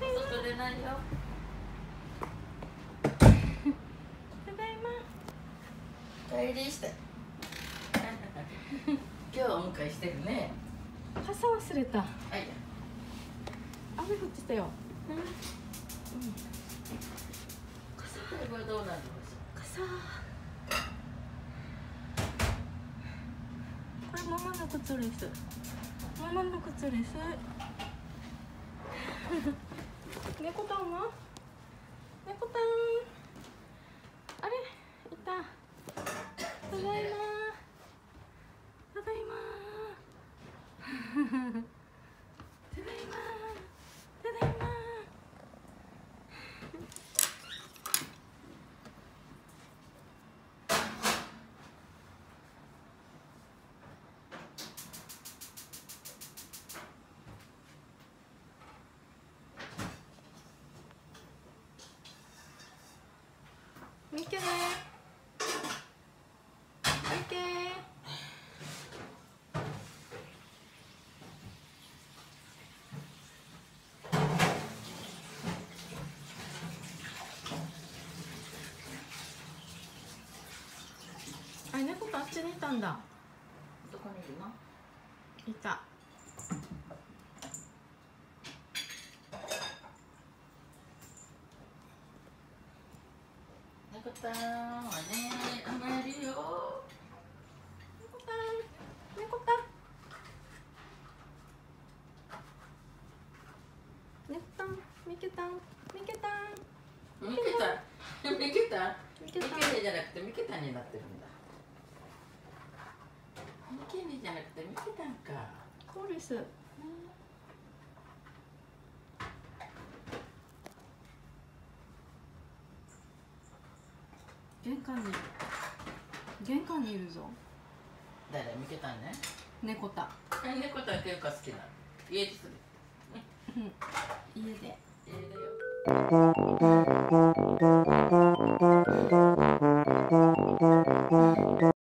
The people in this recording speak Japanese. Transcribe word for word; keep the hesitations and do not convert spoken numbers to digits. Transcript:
外出ないよ。 ただいま。 帰りして。今日お迎えしてるね。 傘忘れた。 はい。 雨降ってたよ。うん。うん、 傘。これどうなるの？ 傘。これママの靴です。ママの靴です。猫たんは？猫たん。あれ、いた。ただいま。ただいま。ただいま。ただいま。見てね。見て。あ、猫とあっちにいたんだ。 どこにいるの？ いた。 猫たんはね、甘えるよ。 猫たん、猫たん。猫たん、みけたん、みけたん。 みけたん、みけたん、 みみけねじゃなくてみけたんになってるんだ。みけねじゃなくてみけたんか。 そうです。玄関に玄関にいるぞ。 誰？みけたんね。 猫た。 猫たんっていうか好きなの。家でする。 家で。 家だよ。